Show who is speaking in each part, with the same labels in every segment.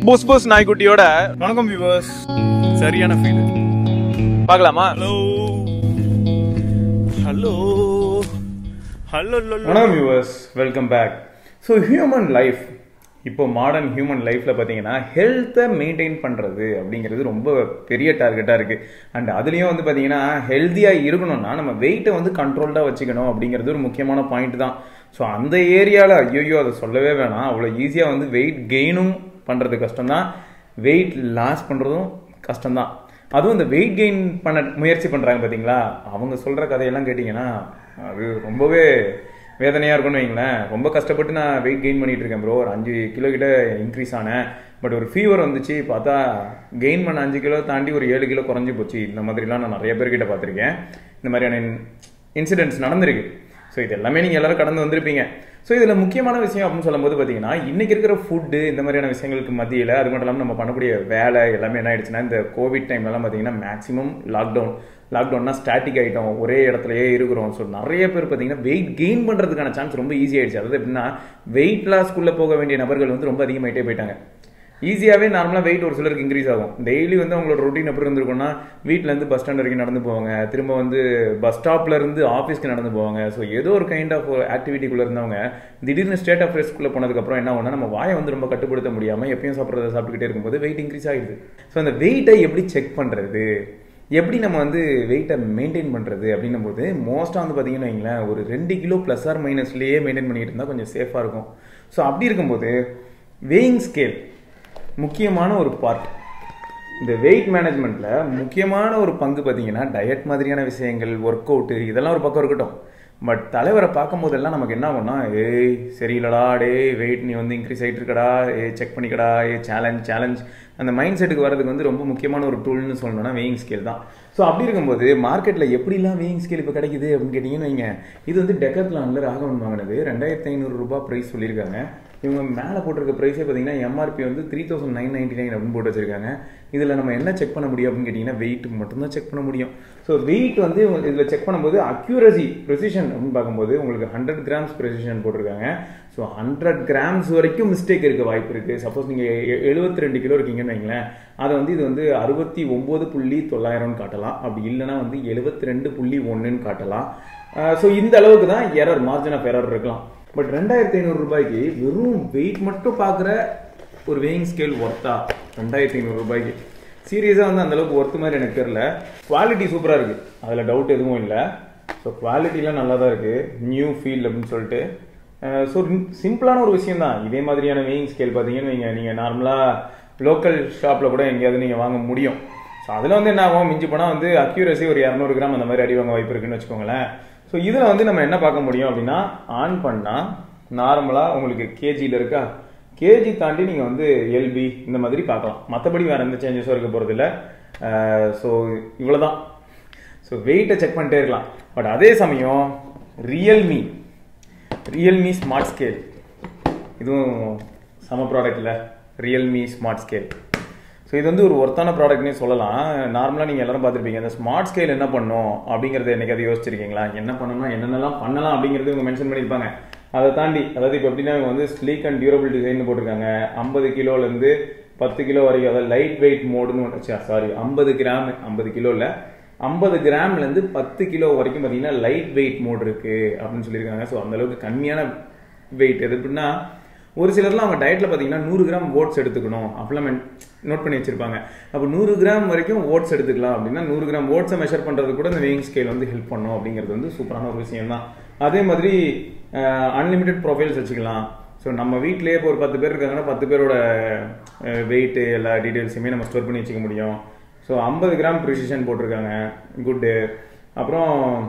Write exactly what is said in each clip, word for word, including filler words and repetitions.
Speaker 1: புஸ் புஸ் நாய்க்குட்டியோட வணக்கம் வியூவர்ஸ். சரியான ஃபீல் பார்க்கலாமா? ஹலோ ஹலோ ஹலோ வணக்கம் viewers, welcome back. So human life, இப்போ மாடர்ன் ஹியூமன் லைஃப்பில் பார்த்தீங்கன்னா ஹெல்த்தை மெயின்டைன் பண்ணுறது அப்படிங்கிறது ரொம்ப பெரிய டார்கெட்டாக இருக்குது. அண்ட் அதுலேயும் வந்து பார்த்தீங்கன்னா ஹெல்த்தியாக இருக்கணும்னா நம்ம வெயிட்டை வந்து கண்ட்ரோல்டாக வச்சுக்கணும் அப்படிங்கிறது ஒரு முக்கியமான பாயிண்ட் தான். ஸோ அந்த ஏரியாவில் ஐயோ அதை சொல்லவே வேணாம், அவ்வளோ ஈஸியாக வந்து வெயிட் கெயினும் பண்ணுறது கஷ்டம்தான், வெயிட் லாஸ் பண்ணுறதும் கஷ்டம்தான். அதுவும் இந்த வெயிட் கெயின் பண்ண முயற்சி பண்ணுறாங்க பார்த்தீங்களா, அவங்க சொல்கிற கதையெல்லாம் கேட்டிங்கன்னா அது ரொம்பவே வேதனையாக இருக்கும்னு வைங்களேன். ரொம்ப கஷ்டப்பட்டு நான் வெயிட் கெயின் பண்ணிகிட்டு இருக்கேன் ப்ரோ, ஒரு அஞ்சு கிலோ கிட்ட இன்க்ரீஸ் ஆனேன். பட் ஒரு ஃபீவர் வந்துச்சு, பார்த்தா கெயின் பண்ண அஞ்சு கிலோ தாண்டி ஒரு ஏழு கிலோ குறைஞ்சி போச்சு. இந்த மாதிரிலாம் நான் நிறைய பேர்கிட்ட பார்த்துருக்கேன். இந்த மாதிரியான இன்சிடென்ட்ஸ் நடந்திருக்கு. ஸோ இது எல்லாமே நீங்கள் எல்லோரும் கடந்து வந்திருப்பீங்க. ஸோ இதில் முக்கியமான விஷயம் அப்படின்னு சொல்லும்போது பார்த்தீங்கன்னா இன்றைக்கி இருக்கிற ஃபுட்டு இந்த மாதிரியான விஷயங்களுக்கு மத்தியில் அது மட்டும் இல்லாமல் நம்ம பண்ணக்கூடிய வேலை எல்லாமே என்ன ஆயிடுச்சுன்னா, இந்த கோவிட் டைம்லலாம் பார்த்தீங்கன்னா மேக்ஸிமம் லாக்டவுன் லாக்டவுன்னா ஸ்டாட்டிக் ஆகிட்டோம், ஒரே இடத்துலையே இருக்கிறோம். ஸோ நிறைய பேர் பார்த்தீங்கன்னா வெயிட் கெயின் பண்ணுறதுக்கான சான்ஸ் ரொம்ப ஈஸியாகிடுச்சு. அதாவது எப்படின்னா வெயிட் லாஸ்க்குள்ளே போக வேண்டிய நபர்கள் வந்து ரொம்ப அதிகமாகிட்டே போயிட்டாங்க. ஈஸியாகவே நார்மலாக வெயிட் ஒரு சிலருக்கு இன்க்ரீஸ் ஆகும். டெய்லி வந்து அவங்களோட ரொட்டீன் எப்படி இருந்திருக்கும்னா, வீட்டிலேருந்து பஸ் ஸ்டாண்ட் வரைக்கும் நடந்து போவாங்க, திரும்ப வந்து பஸ் ஸ்டாப்லேருந்து ஆஃபீஸ்க்கு நடந்து போவாங்க. ஸோ ஏதோ ஒரு கைண்ட் ஆஃப் ஆக்டிவிட்டிக்குள்ளே இருந்தவங்க திடீர்னு ஸ்டேட் ஆஃப் ரெஸ்ட்குள்ளே போனதுக்கப்புறம் என்ன ஆகும்னா, நம்ம வாயை வந்து ரொம்ப கட்டுப்படுத்த முடியாமல் எப்பயும் சாப்பிட்றத சாப்பிட்டுக்கிட்டே இருக்கும்போது வெயிட் இன்க்ரீஸ் ஆகிடுது. ஸோ அந்த வெயிட்டை எப்படி செக் பண்ணுறது, எப்படி நம்ம வந்து வெயிட்டை மெயின்டைன் பண்ணுறது அப்படின்னும் போது மோஸ்ட்டாக வந்து பார்த்தீங்கன்னா வைங்களேன், ஒரு ரெண்டு கிலோ ப்ளஸ் ஆர் மைனஸ்லேயே மெயின்டைன் பண்ணிட்டு இருந்தால் கொஞ்சம் சேஃபாக இருக்கும். ஸோ அப்படி இருக்கும்போது வெயிங் ஸ்கேல் முக்கியமான ஒரு பார்ட். இந்த வெயிட் மேனேஜ்மெண்ட்டில் முக்கியமான ஒரு பங்கு பார்த்தீங்கன்னா டயட் மாதிரியான விஷயங்கள், ஒர்க் அவுட்டு, இதெல்லாம் ஒரு பக்கம் இருக்கட்டும். பட் தலைவரை பார்க்கும் போதெல்லாம் நமக்கு என்ன ஆகும்னா, ஏய் சரியில்லடா, டே வெயிட் நீ வந்து இன்க்ரீஸ் ஆகிட்டு இருக்கடா, ஏ செக் பண்ணிக்கடா, ஏ சேலஞ்ச் சேலஞ்ச் அந்த மைண்ட் செட்டுக்கு வரதுக்கு வந்து ரொம்ப முக்கியமான ஒரு டூல்னு சொல்லணும்னா வெயிங் ஸ்கேல் தான். ஸோ அப்படி இருக்கும்போது மார்க்கெட்டில் எப்படிலாம் வெயிங் ஸ்கேல் இப்போ கிடைக்குது அப்படின்னு கேட்டிங்கன்னு வைங்க, இது வந்து டெக்கத்லானில் ராகவன் வாங்கினது ரெண்டாயிரத்தி ஐநூறு ரூபாய் ப்ரைஸ் சொல்லியிருக்காங்க. இவங்க மேலே போட்டிருக்க ப்ரைஸே பார்த்தீங்கன்னா எம்ஆர்பி வந்து three thousand nine ninety nine அப்படின்னு போட்டு வச்சிருக்காங்க. இதில் நம்ம என்ன செக் பண்ண முடியும் அப்படின்னு கேட்டிங்கன்னா வெயிட் மட்டும்தான் செக் பண்ண முடியும். ஸோ வெயிட் வந்து இதில் செக் பண்ணும்போது அக்யூரசி ப்ரெசிஷன் அப்படின்னு பார்க்கும்போது உங்களுக்கு ஹண்ட்ரட் கிராம்ஸ் ப்ரெசிஷன் போட்டிருக்காங்க. ஸோ ஹண்ட்ரட் கிராம்ஸ் வரைக்கும் மிஸ்டேக் இருக்க வாய்ப்பு இருக்குது. சப்போஸ் நீங்கள் எழுபத்தி ரெண்டு கிலோ இருக்கீங்கன்னு வைங்களேன், அதை வந்து இது வந்து அறுபத்தி ஒம்பது புள்ளி தொள்ளாயிரம்னு காட்டலாம், அப்படி இல்லைனா வந்து எழுபத்தி ரெண்டு புள்ளி ஒன்றுன்னு காட்டலாம். ஸோ இந்த அளவுக்கு தான் எரர், மார்ஜின் ஆஃப் எரர் இருக்கலாம். பட் ரெண்டாயிரத்தி ஐநூறு ரூபாய்க்கு வெறும் வெயிட் மட்டும் பார்க்குற ஒரு வெயிங் ஸ்கேல் ஒர்த்தா? ரெண்டாயிரத்தி ஐநூறு ரூபாய்க்கு சீரியஸாக வந்து அந்தளவுக்கு ஒர்த்து மாதிரி எனக்கு தெரியல. குவாலிட்டி சூப்பராக இருக்குது, அதில் டவுட் எதுவும் இல்லை. ஸோ குவாலிட்டிலாம் நல்லா தான் இருக்குது, நியூ ஃபீல் அப்படின்னு சொல்லிட்டு. ஸோ சிம்பிளான ஒரு விஷயம் தான். இதே மாதிரியான வெயிங் ஸ்கேல் பார்த்தீங்கன்னு நீங்கள் நீங்கள் நார்மலாக லோக்கல் ஷாப்பில் கூட எங்கேயாவது நீங்கள் வாங்க முடியும். ஸோ அதில் வந்து என்ன ஆகும், மிஞ்சி போனால் வந்து அக்யூரசி ஒரு இரநூறு கிராம் அந்த மாதிரி அடி வாங்க வாய்ப்பு இருக்குன்னு வச்சுக்கோங்களேன். ஸோ இதில் வந்து நம்ம என்ன பார்க்க முடியும் அப்படின்னா, ஆன் பண்ணால் நார்மலாக உங்களுக்கு கேஜியில் இருக்கா, கேஜி தாண்டி நீங்கள் வந்து எல்பி இந்த மாதிரி பார்க்கலாம். மற்றபடி வேறு எந்த சேஞ்சஸும் இருக்க போகிறதில்ல. ஸோ இவ்வளோ தான். ஸோ வெயிட்டை செக் பண்ணிட்டே இருக்கலாம். பட் அதே சமயம் ரியல்மி ரியல்மி ஸ்மார்ட் ஸ்கேல், இதுவும் சம ப்ராடக்ட் இல்லை, ரியல்மி ஸ்மார்ட் ஸ்கேல். ஸோ இது வந்து ஒரு ஒர்த்தான ப்ராடக்ட்னே சொல்லலாம். நார்மலாக நீங்கள் எல்லாரும் பார்த்துருப்பீங்க, இந்த ஸ்மார்ட் ஸ்கேல் என்ன பண்ணும் அப்படிங்கிறத என்னைக்காவது யோசிச்சிருக்கீங்களா? என்ன பண்ணணும்னா என்னென்னலாம் பண்ணலாம் அப்படிங்கிறது இவங்க மென்ஷன் பண்ணியிருப்பாங்க. அதை தாண்டி அதாவது இப்போ எப்படின்னா இவங்க வந்து ஸ்லீக் அண்ட் டியூரபிள் டிசைன் போட்டிருக்காங்க. ஐம்பது கிலோலேருந்து பத்து கிலோ வரைக்கும், அதாவது லைட் வெயிட் மோடுன்னு ஒன்று, சாரி ஐம்பது கிராம் ஐம்பது கிலோ இல்லை ஐம்பது கிராம்லேருந்து பத்து கிலோ வரைக்கும் பார்த்தீங்கன்னா லைட் வெயிட் மோட் இருக்குது அப்படின்னு சொல்லியிருக்காங்க. ஸோ அந்தளவுக்கு கம்மியான வெயிட். எது எப்படின்னா ஒரு சிலர்லாம் அவங்க டயட்டில் பார்த்தீங்கன்னா நூறு கிராம் ஓட்ஸ் எடுத்துக்கணும் அப்படிலாம் நோட் பண்ணி வச்சிருப்பாங்க. அப்போ நூறு கிராம் வரைக்கும் ஓட்ஸ் எடுத்துக்கலாம் அப்படின்னா நூறு கிராம் ஓட்ஸை மெஷர் பண்ணுறது கூட இந்த வெயிங் ஸ்கேல் வந்து ஹெல்ப் பண்ணும் அப்படிங்கிறது வந்து சூப்பரான ஒரு விஷயம் தான். அதே மாதிரி அன்லிமிட்டெட் ப்ரொஃபைல்ஸ் வச்சுக்கலாம். ஸோ நம்ம வீட்டிலேயே இப்போ ஒரு பத்து பேர் இருக்காங்கன்னா பத்து பேரோட வெயிட்டு எல்லா டீட்டெயில்ஸுமே நம்ம ஸ்டோர் பண்ணி வச்சுக்க முடியும். ஸோ ஐம்பது கிராம் ப்ரிசிஷன் போட்டிருக்காங்க, குட்டு. அப்புறம்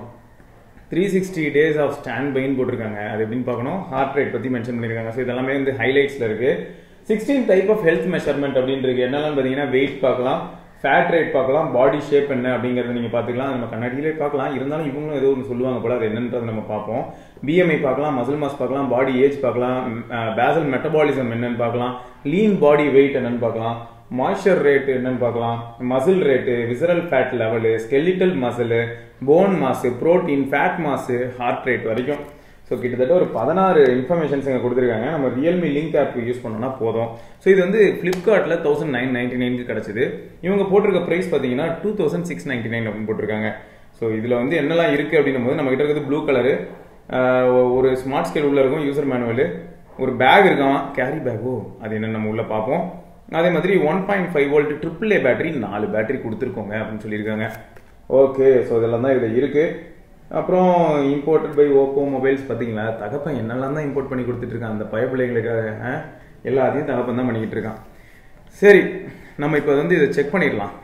Speaker 1: three sixty days of stand பைன்னு போட்டிருக்காங்க. அது எப்படின்னு பார்க்கணும், ஹார்ட் ரேட் பற்றி மென்ஷன் பண்ணியிருக்காங்க. ஸோ இதெல்லாமே வந்து ஹைலைட்ஸில் இருக்குது. Sixteen type of health measurement அப்படின்னு இருக்கு. என்னெல்லாம் பார்த்தீங்கன்னா வெயிட் பார்க்கலாம், ஃபேட் ரேட் பார்க்கலாம், பாடி ஷேப் என்ன அப்படிங்கிறத நீங்கள் பார்த்துக்கலாம். நம்ம கண்ணாடியிலே பார்க்கலாம். இருந்தாலும் இவங்களும் ஏதோ ஒன்று சொல்லுவாங்க போல, அது என்னன்றது நம்ம பார்ப்போம். பிஎம்ஐ பார்க்கலாம், மசில் மாஸ் பார்க்கலாம், பாடி ஏஜ் பார்க்கலாம், பேசல் மெட்டபாலிசம் என்னன்னு பார்க்கலாம், லீன் பாடி வெயிட் என்னன்னு பார்க்கலாம், மாய்ஸ்சர் ரேட் என்னன்னு பார்க்கலாம், muscle rate, visceral fat level, skeletal muscle, bone mass, protein, fat mass, heart rate வரைக்கும். ஸோ கிட்டத்தட்ட ஒரு பதினாறு இன்ஃபர்மேஷன்ஸ் இங்கே கொடுத்துருக்காங்க. நம்ம ரியல்மி லிங்க் ஆப் யூஸ் பண்ணோம்னா போதும். ஸோ இது வந்து ஃப்ளிப்கார்ட்டில் தௌசண்ட் நைன் நைன்டி நைனுக்கு கிடச்சிது. இவங்க போட்டிருக்க ப்ரைஸ் பார்த்தீங்கன்னா two thousand six ninety nine அப்படின்னு போட்டிருக்காங்க. ஸோ இதில் வந்து என்னெல்லாம் இருக்குது அப்படின்னும் போது நம்ம கிட்ட இருக்கிறது ப்ளூ கலரு, ஒரு ஸ்மார்ட் ஸ்கேல் உள்ள இருக்கும், யூசர் மேனுவல், ஒரு பேக் இருக்கான், கேரி பேக்கோ அது என்னென்னு நம்ம உள்ள பார்ப்போம். அதே மாதிரி one point five volt triple A battery, நாலு பேட்டரி கொடுத்துருக்கோங்க அப்படின்னு சொல்லியிருக்காங்க. ஓகே, ஸோ இதெல்லாம் தான் இதில் இருக்குது. அப்புறம் இம்போர்ட்டட் பை ஓப்போ மொபைல்ஸ் பார்த்தீங்களா, தகப்பன் என்னெல்லாம் தான் இம்போர்ட் பண்ணி கொடுத்துட்டு இருக்கான் அந்த பய பிள்ளைங்களுக்காக. எல்லாத்தையும் தகப்பன் தான் பண்ணிக்கிட்டு இருக்கான். சரி, நம்ம இப்போ வந்து இதை செக் பண்ணிடலாம்.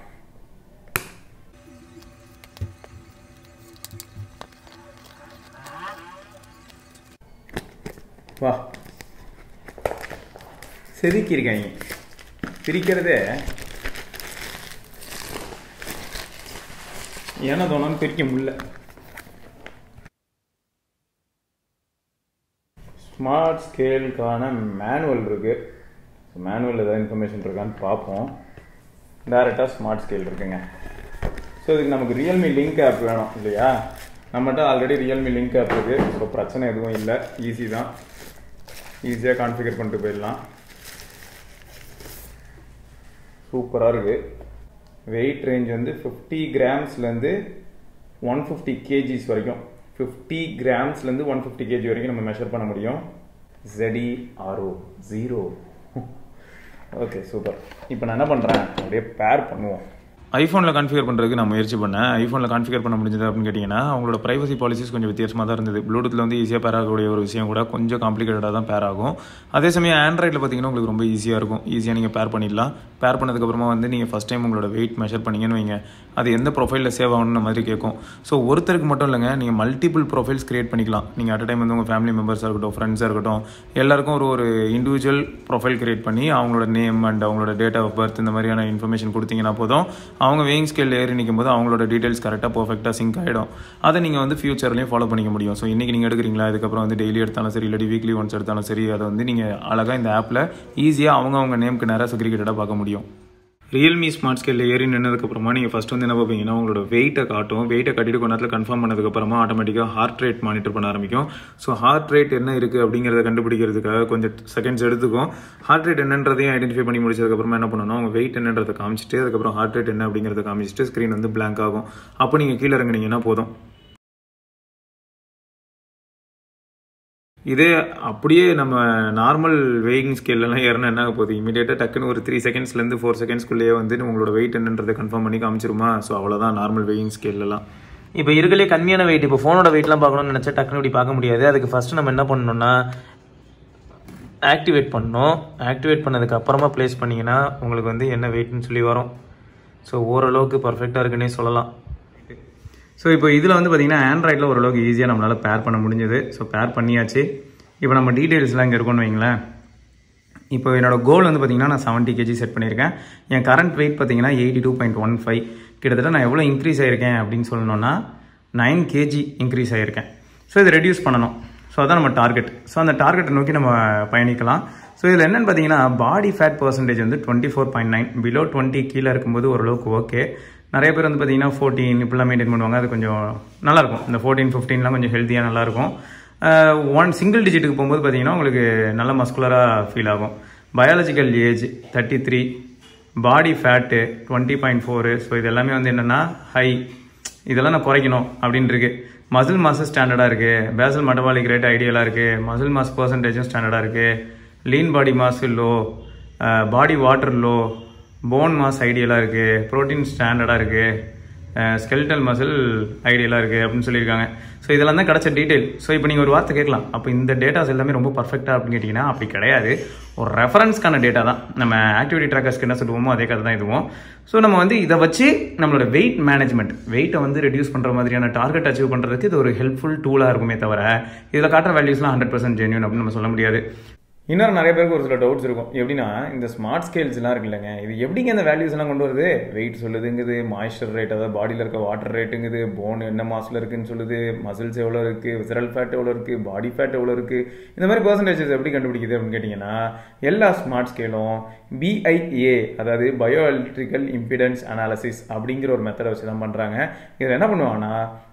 Speaker 1: வா, செதுக்கியிருக்காங்க. பிரிக்கிறதே ஏன்னா தோணுன்னு பிரிக்க முடியல. ஸ்மார்ட் ஸ்கேலுக்கான மேனுவல் இருக்கு. மேனுவல் ஏதாவது இன்ஃபர்மேஷன் இருக்கான்னு பார்ப்போம். டேரெக்டாக ஸ்மார்ட் ஸ்கேல் இருக்குங்க. ஸோ இதுக்கு நமக்கு ரியல்மி லிங்க் ஆப் வேணும் இல்லையா? நம்மகிட்ட ஆல்ரெடி ரியல்மி லிங்க் ஆப் இருக்கு. ஸோ பிரச்சனை எதுவும் இல்லை, ஈஸி தான். ஈஸியாக கான்ஃபிகர் பண்ணிட்டு போயிடலாம். சூப்பராக இருக்குது. வெயிட் ரேஞ்ச் வந்து ஃபிஃப்டி கிராம்ஸ்லேருந்து ஒன் ஃபிஃப்டி கேஜிஸ் வரைக்கும், ஃபிஃப்டி கிராம்ஸ்லேருந்து ஒன் ஃபிஃப்டி கேஜி வரைக்கும் நம்ம மெஷர் பண்ண முடியும். ஜெடி ஆர்ஓ ஜீரோ. Okay, super. இப்போ நான் என்ன பண்ணுறேன், அப்படியே பேர் பண்ணுவோம். ஐஃபோனில் கான்ஃபிகர் பண்ணுறதுக்கு நான் முயற்சி பண்ணேன். ஐஃபோனில் கான்ஃபிகர் பண்ண முடிஞ்சது அப்படின்னு கேட்டிங்கன்னா, அவங்களோட ப்ரைவசி பாலிசிஸ் கொஞ்சம் வித்தியாசமாக தான் இருந்தது. ப்ளூடூத்தில் வந்து ஈஸியாக பேர் ஆகக்கூடிய ஒரு விஷயம் கூட கொஞ்சம் காம்ப்ளிகேட்டடாக தான் பேர் ஆகும். அதே சமயம் ஆண்ட்ராய்டில் பார்த்தீங்கன்னா உங்களுக்கு ரொம்ப ஈஸியாக இருக்கும். ஈஸியாக நீங்கள் பேர் பண்ணிடலாம். பேர் பண்ணதுக்கப்புறமா வந்து நீங்கள் ஃபஸ்ட் டைம் உங்களோட வெயிட் மெஷர் பண்ணிங்கன்னு வைங்க, அது எந்த ப்ரொஃபைலில் சேவ் ஆகணுன்ற மாதிரி கேட்கும். ஸோ ஒருத்தருக்கு மட்டும் இல்லைங்க, நீங்கள் மல்டிபிள் ப்ரொஃபைல்ஸ் கிரியேட் பண்ணிக்கலாம். நீங்கள் அட் டைம் வந்து உங்கள் ஃபேமிலி மெம்பர்ஸாக இருக்கட்டும், ஃப்ரெண்ட்ஸாக இருக்கட்டும், எல்லாருக்கும் ஒரு ஒரு இண்டிவிஜுவல் ப்ரொஃபைல் கிரியேட் பண்ணி அவங்களோட நேம் அண்ட் அவங்களோட டேட் ஆஃப் பர்த் இந்த மாதிரியான இன்ஃபர்மேஷன் கொடுத்தீங்கன்னா போதும், அவங்க வெயிங் ஸ்கேல் ஏறி நிற்கும் போது அவங்களோட டீடைல்ஸ் கரெக்டாக பர்ஃபெக்டாக சிங்க் ஆகிடும். அதை நீங்கள் வந்து ஃபியூச்சர்லையும் ஃபாலோ பண்ணிக்க முடியும். ஸோ இன்றைக்கி நீங்கள் எடுக்கிறீங்களா, அதுக்கப்புறம் வந்து டெய்லி எடுத்தாலும் சரி, இல்லாட்டி வீக்லி ஒன்ஸ் எடுத்தாலும் சரி, அதை வந்து நீங்கள் அழகாக இந்த ஆப்பில் ஈஸியாக அவங்க அவங்க நேமுக்கு நேராக செக்ரிகேட்டடாக பார்க்க முடியும். ரியல்மி ஸ்மார்ட் ஸ்கேலில் ஏறி நின்னதுக்கப்புறமா நீங்கள் ஃபஸ்ட் வந்து என்ன பார்ப்பீங்கன்னா, உங்களோட வெயிட்டை காட்டும். வெயிட்டை காட்டிட்டு கொஞ்ச நேரத்தில் கன்ஃபார்ம் பண்ணதுக்கப்புறமா ஆட்டோமேட்டிக்காக ஹார்ட் ரேட் மானிட்டர் பண்ண ஆரம்பிக்கும். ஸோ ஹார்ட் ரேட் என்ன இருக்குது அப்படிங்கிறத கண்டுபிடிக்கிறதுக்காக கொஞ்சம் செகண்ட்ஸ் எடுத்துக்கும். ஹார்ட் ரேட் என்னன்றதையும் ஐடென்டிஃபை பண்ணி முடிச்சதுக்கப்புறமா என்ன பண்ணணும், உங்கள் வெயிட் என்னன்றதை காமிச்சிட்டு அதுக்கப்புறம் ஹார்ட் ரேட் என்ன அப்படிங்கிறத காமிச்சிட்டு ஸ்க்ரீன் வந்து பிளாங்க் ஆகும். அப்போ நீங்கள் கீழே இறங்குனீங்கன்னா போதும். இதே அப்படியே நம்ம நார்மல் வெயிங் ஸ்கேல்லாம் ஏறினா என்ன ஆக போகுது, இமீடியட்டாக டக்குன்னு ஒரு த்ரீ செகண்ட்ஸ்லேருந்து ஃபோர் செகண்ட்ஸ்குள்ளேயே வந்து உங்களோட வெயிட் என்னன்றதை கன்ஃபார்ம் பண்ணி காமிச்சிருமா. ஸோ அவ்வளோதான் நார்மல் வெயிங் ஸ்கேல்லாம்.
Speaker 2: இப்போ இருக்கலே கம்மியான வெயிட், இப்போ ஃபோனோட வெயிட்லாம் பார்க்கணும்னு நினச்சா டக்குன்னு இப்படி பார்க்க முடியாது. அதுக்கு ஃபஸ்ட்டு நம்ம என்ன பண்ணணும்னா ஆக்டிவேட் பண்ணணும். ஆக்டிவேட் பண்ணதுக்கு அப்புறமா ப்ளேஸ் பண்ணிங்கன்னா உங்களுக்கு வந்து என்ன வெயிட்னு சொல்லி வரும். ஸோ ஓரளவுக்கு பர்ஃபெக்டாக இருக்குன்னே சொல்லலாம். ஸோ இப்போ இதில் வந்து பார்த்தீங்கன்னா ஆண்ட்ராய்டில் ஓரளவுக்கு ஈஸியாக நம்மளால் பேர் பண்ண முடிஞ்சது. ஸோ பேர் பண்ணியாச்சு. இப்போ நம்ம டீட்டெயில்ஸ்லாம் இங்கே இருக்குன்னு வைங்களேன். இப்போ என்னோடய கோல் வந்து பார்த்தீங்கன்னா நான் செவன்ட்டி கேஜி செட் பண்ணியிருக்கேன். என் கரண்ட் வெயிட் பார்த்தீங்கன்னா eighty two point one five. கிட்டத்தட்ட நான் எவ்வளோ இன்க்ரீஸ் ஆகிருக்கேன் அப்படின்னு சொல்லணும்னா நைன் கேஜி இன்க்ரீஸ் ஆகிருக்கேன். ஸோ இதை ரெடியூஸ் பண்ணணும். ஸோ அதான் நம்ம டார்கெட். ஸோ அந்த டார்கெட்டை நோக்கி நம்ம பயணிக்கலாம். ஸோ இதில் என்னென்னு பார்த்தீங்கன்னா பாடி ஃபேட் பர்சன்டேஜ் வந்து twenty four point nine below twenty கீழே இருக்கும்போது ஓரளவுக்கு ஓகே. நிறைய பேர் வந்து பார்த்தீங்கன்னா ஃபோர்டீன் இப்படிலாம் மெயின்டைன் பண்ணுவாங்க. அது கொஞ்சம் நல்லாயிருக்கும். இந்த ஃபோர்டீன் ஃபிஃப்டீன்லாம் கொஞ்சம் ஹெல்த்தியாக நல்லாயிருக்கும். ஒன் சிங்கிள் டிஜிட்டுக்கு போகும்போது பார்த்தீங்கன்னா உங்களுக்கு நல்ல மஸ்குலராக ஃபீல் ஆகும். Biological age thirty three, body fat twenty point four. So இது எல்லாமே வந்து என்னென்னா ஹை, இதெல்லாம் நான் குறைக்கணும் அப்படின்னு இருக்கு. மசில் மாஸ் ஸ்டாண்டர்டாக இருக்குது. பேசல் மெட்டபாலிக் ரேட் ஐடியலாக இருக்குது. மசில் மாஸ் பர்சன்டேஜும் ஸ்டாண்டர்டாக இருக்குது. Lean body mass low, body water low, bone mass ஐடியலாக இருக்குது. ப்ரோட்டீன் ஸ்டாண்டர்டாக இருக்குது. ஸ்கெல்டல் மசில் ஐடியலாக இருக்குது அப்படின்னு சொல்லியிருக்காங்க. ஸோ இதெல்லாம் தான் கிடச்ச டீட்டெயில். ஸோ இப்போ நீங்கள் ஒரு வார்த்தை கேட்கலாம், அப்போ இந்த டேட்டாஸ் எல்லாமே ரொம்ப பர்ஃபெக்டாக அப்படின்னு கேட்டிங்கன்னா அப்படி கிடையாது. ஒரு ரெஃபரன்ஸ்க்கான டேட்டா தான். நம்ம ஆக்டிவிட்டி ட்ராக்கர்ஸ்க்கு என்ன சொல்லுவோமோ அதே கதை தான் இதுவும். ஸோ நம்ம வந்து இதை வச்சு நம்மளோட வெயிட் மேனேஜ்மெண்ட், வெயிட்டை வந்து ரெடியூஸ் பண்ணுற மாதிரியான டார்கெட் அச்சீவ் பண்ணுறதுக்கு இது ஒரு ஹெல்ப்ஃபுல் டூலாக இருக்குமே தவிர இதில் காட்டுற வேல்யூஸ்லாம் ஹண்ட்ரட் பர்சன்ட் ஜென்யூன் அப்படின்னு நம்ம சொல்ல முடியாது.
Speaker 1: இன்னொரு நிறைய பேருக்கு ஒரு சில டவுட்ஸ் இருக்கும். எப்படின்னா இந்த ஸ்மார்ட் ஸ்கேல்ஸ்லாம் இருக்குல்லங்க, இது எப்படிங்க இந்த வேல்யூஸ் எல்லாம் கொண்டு வருது? வெயிட் சொல்லுதுங்குது, மாய்ஸ்சர் ரேட், அதாவது பாடியில் இருக்க வாட்டர் ரேட்டுங்குது, போன் என்ன மாசில் இருக்குன்னு சொல்லுது, மசில்ஸ் எவ்வளோ இருக்குது, விசரல் ஃபேட் எவ்வளோ இருக்குது, பாடி ஃபேட் எவ்வளோ இருக்குது, இந்த மாதிரி பர்சன்டேஜஸ் எப்படி கண்டுபிடிக்குது அப்படின்னு கேட்டிங்கன்னா எல்லா ஸ்மார்ட் ஸ்கேலும் பிஐஏ, அதாவது பயோ எலக்ட்ரிக்கல் இம்பிடன்ஸ் அனாலிசிஸ் அப்படிங்கிற ஒரு மெத்தடை வச்சு தான் பண்ணுறாங்க. இதில் என்ன பண்ணுவாங்கன்னா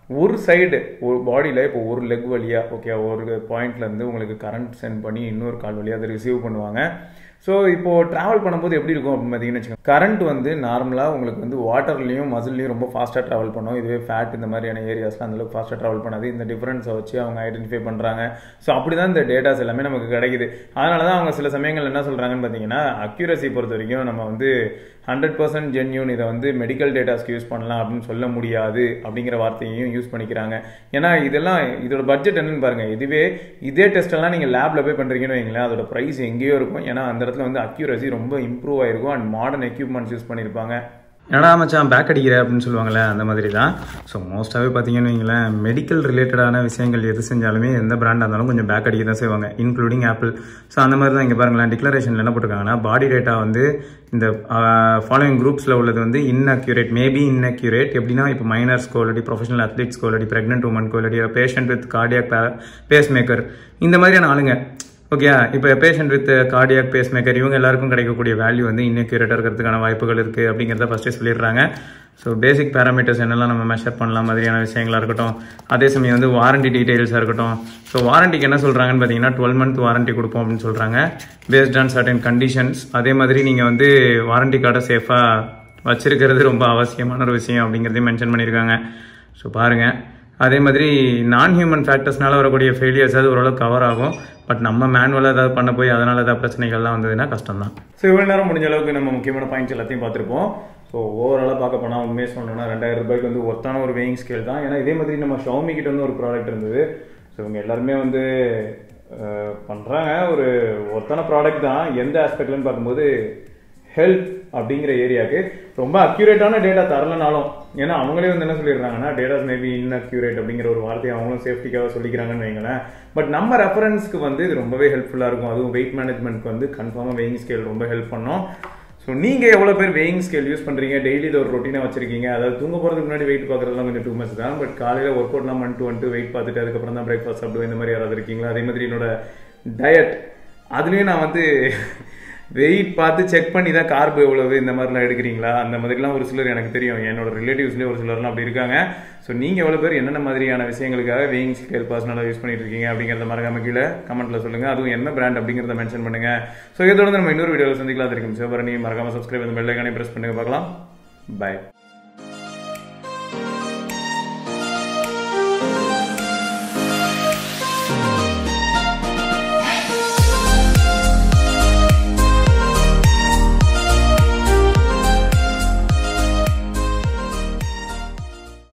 Speaker 1: ஒரு சைடு ஒரு பாடியில் இப்போ ஒரு லெக் வழியாக ஓகே ஒரு பாயிண்ட்லேருந்து உங்களுக்கு கரண்ட் சென்ட் பண்ணி இன்னொரு கால் வழியாக அதை ரிசீவ் பண்ணுவாங்க. ஸோ இப்போது ட்ராவல் பண்ணும்போது எப்படி இருக்கும் அப்படின்னு பார்த்தீங்கன்னு வச்சுக்கோங்க, கரண்ட் வந்து நார்மலாக உங்களுக்கு வந்து வாட்டர்லேயும் மசில்லையும் ரொம்ப ஃபாஸ்ட்டாக ட்ராவல் பண்ணும். இதுவே ஃபேட் இந்த மாதிரியான ஏரியாஸ்லாம் அந்தளவுக்கு ஃபாஸ்ட்டாக ட்ராவல் பண்ணாது. இந்த டிஃப்ரென்ஸை வச்சு அவங்க ஐடென்டிஃபை பண்ணுறாங்க. ஸோ அப்படி தான் இந்த டேட்டாஸ் எல்லாமே நமக்கு கிடைக்குது. அதனால தான் அவங்க சில சமயங்கள் என்ன சொல்கிறாங்கன்னு பார்த்தீங்கன்னா, அக்யூரசி பொறுத்த வரைக்கும் நம்ம வந்து ஹண்ட்ரட் பர்சன்ட் ஜென்யூன் இதை வந்து மெடிக்கல் டேட்டாஸ்க்கு யூஸ் பண்ணலாம் அப்படின்னு சொல்ல முடியாது அப்படிங்கிற வார்த்தையையும் யூஸ் பண்ணிக்கிறாங்க. ஏன்னா இதெல்லாம் இதோட பட்ஜெட் என்னன்னு பாருங்கள். இதுவே இதே டெஸ்ட்டெல்லாம் நீங்கள் லேபில் போய் பண்ணுறீங்கன்னு வைங்களேன், அதோட ப்ரைஸ் எங்கேயோ இருக்கும். ஏன்னா அந்த இடத்துல வந்து அக்யூரசி ரொம்ப இம்ப்ரூவ் ஆயிருக்கும் அண்ட் மாடர்ன் எக்யூப்மெண்ட்ஸ் யூஸ் பண்ணியிருப்பாங்க.
Speaker 2: என்னடா மச்சான் பேக் அடிக்கிற அப்படின்னு சொல்லுவாங்களே, அந்த மாதிரி தான். ஸோ மோஸ்ட்டாகவே பார்த்தீங்கன்னு வைங்களேன், மெடிக்கல் ரிலேட்டடான விஷயங்கள் எது செஞ்சாலுமே எந்த பிராண்டாக இருந்தாலும் கொஞ்சம் பேக் அடிக்க தான் செய்வாங்க, இன்க்ளூடிங் ஆப்பிள். ஸோ அந்த மாதிரி தான் இங்கே பாருங்களேன், டிக்ளரேஷனில் என்ன போட்டிருக்காங்கன்னா, பாடி டேட்டா வந்து இந்த ஃபாலோயிங் குரூப்ஸில் உள்ளது வந்து இன்அக்யூரேட், மேபி இன்அக்யூரேட். எப்படின்னா இப்போ மைனர்ஸ்க்கோ இல்லாட்டி ப்ரொஃபஷனல் அத்லீட்ஸ்க்கோ இல்லாட்டி ப்ரெக்னென்ட் உமன்க்கோ இல்லாட்டி patient with cardiac pacemaker இந்த மாதிரியான ஆளுங்க ஓகே. இப்போ patient with cardiac pacemaker இவங்க எல்லாருக்கும் கிடைக்கக்கூடிய வேல்யூ வந்து இன்னக்யூரேட்டாக இருக்கிறதுக்கான வாய்ப்புகள் இருக்குது அப்படிங்கிறத ஃபஸ்ட்டே சொல்லிடுறாங்க. ஸோ பேசிக் பேராமீட்டர்ஸ் என்னெல்லாம் நம்ம மெஷர் பண்ணலாம் மாதிரியான விஷயங்களாக இருக்கட்டும். அதே சமயம் வந்து வாரண்டி டீட்டெயில்ஸாக இருக்கட்டும். ஸோ வாரண்டிக்கு என்ன சொல்கிறாங்கன்னு பார்த்தீங்கன்னா, டுவெல் மந்த் வாரண்டி கொடுப்போம் அப்படின்னு சொல்கிறாங்க, பேஸ்ட் ஆன் சர்டன் கண்டிஷன்ஸ். அதே மாதிரி நீங்கள் வந்து வாரண்டி கார்டை சேஃபாக வச்சிருக்கிறது ரொம்ப அவசியமான ஒரு விஷயம் அப்படிங்கிறதையும் மென்ஷன் பண்ணியிருக்காங்க. ஸோ பாருங்கள், அதே மாதிரி நான் ஹியூமன் ஃபேக்டர்ஸ்னால வரக்கூடிய ஃபெயிலியர்ஸ் அது ஓரளவுக்கு கவர் ஆகும். பட் நம்ம மேனுவலாக ஏதாவது பண்ண போய் அதனால் ஏதாவது பிரச்சனைகள்லாம் வந்ததுன்னா கஷ்டம் தான்.
Speaker 1: ஸோ இவ்வளோ நேரம் முடிஞ்ச அளவுக்கு நம்ம முக்கியமான பாயிண்ட்ஸ் எல்லாத்தையும் பார்த்துருப்போம். ஸோ ஓவராலாக பார்க்க போனால் உண்மையாக சொல்லணும்னா ரெண்டாயிரம் ரூபாய்க்கு வந்து ஒர்த்தான ஒரு வெயிங் ஸ்கேல் தான். ஏன்னா இதே மாதிரி நம்ம ஷாமி கிட்ட வந்து ஒரு ப்ராடக்ட் இருந்தது. ஸோ இவங்க எல்லாருமே வந்து பண்ணுறாங்க, ஒரு ஒர்த்தான ப்ராடக்ட் தான். எந்த ஆஸ்பெக்ட்லன்னு பார்க்கும்போது ஹெல்த் அப்படிங்கிற ஏரியாவுக்கு ரொம்ப அக்யூரேட்டான டேட்டா தரலனாலும், ஏன்னா அவங்களே வந்து என்ன சொல்லிடுறாங்கன்னா, டேட்டாஸ் மேபி இன்அக்யூரேட் அப்படிங்கிற ஒரு வார்த்தையை அவங்களும் சேஃப்டிக்காக சொல்லிக்கிறாங்கன்னு வைங்களேன். பட் நம்ம ரெஃபரன்ஸ்க்கு வந்து இது ரொம்பவே ஹெல்ப்ஃபுல்லாக இருக்கும். அதுவும் வெயிட் மேனேஜ்மெண்ட்க்கு வந்து கன்ஃபார்மாக வெயிங் ஸ்கேல் ரொம்ப ஹெல்ப் பண்ணும். ஸோ நீங்கள் எவ்வளோ பேர் வெயிங் ஸ்கேல் யூஸ் பண்ணுறீங்க, டெய்லி இது ஒரு ரொட்டீனாக வச்சிருக்கீங்க? அதாவது தூங்க போகிறதுக்கு முன்னாடி வெயிட் பார்க்குறதுலாம் கொஞ்சம் டூ மச் தான். பட் காலையில் ஒர்க் அவுட்லாம் பண்ணிட்டு வந்துட்டு வெயிட் பார்த்துட்டு அதுக்கப்புறம் தான் பிரேக்ஃபாஸ்ட் சாப்பிடுவேன். இந்த மாதிரி யாராவது இருக்கீங்களா? அதே மாதிரி என்னோட டயட் அதுலேயும் நான் வந்து வெயிட் பார்த்து செக் பண்ணி தான் கார்பு எவ்வளவு இந்த மாதிரிலாம் எடுக்கிறீங்களா? அந்த மாதிரிலாம் ஒரு சிலர் எனக்கு தெரியும், என்னோட ரிலேட்டிவ்ஸ்லேயே ஒரு சிலர்லாம் அப்படி இருக்காங்க. ஸோ நீங்கள் எவ்வளோ பேர் என்னென்ன மாதிரியான விஷயங்களுக்காக வெயிங் ஸ்கேல் பர்சனலாக யூஸ் பண்ணிட்டு இருக்கீங்க அப்படிங்கிறத மறக்காம கீழே கமெண்ட்டில் சொல்லுங்கள். அதுவும் என்ன பிராண்ட் அப்படிங்கிறத மென்ஷன் பண்ணுங்கள். ஸோ இதோட நம்ம இன்னொரு வீடியோவில் சந்திக்கலாம். இருக்கும் சிவபரணி மறக்காம சப்ஸ்கிரைப் அந்த பெல் ஐகானை ப்ரெஸ் பண்ணுங்க. பார்க்கலாம். பாய்.